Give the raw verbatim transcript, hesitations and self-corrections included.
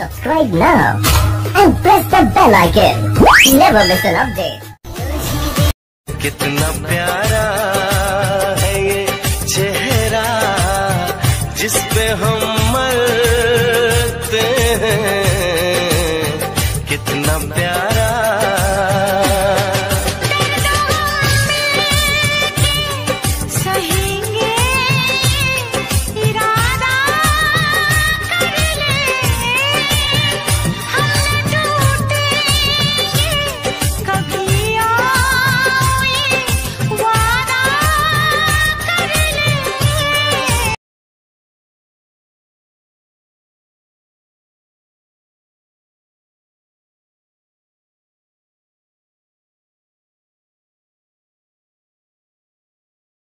Subscribe now and press the bell icon. Never miss an update. कितना प्यारा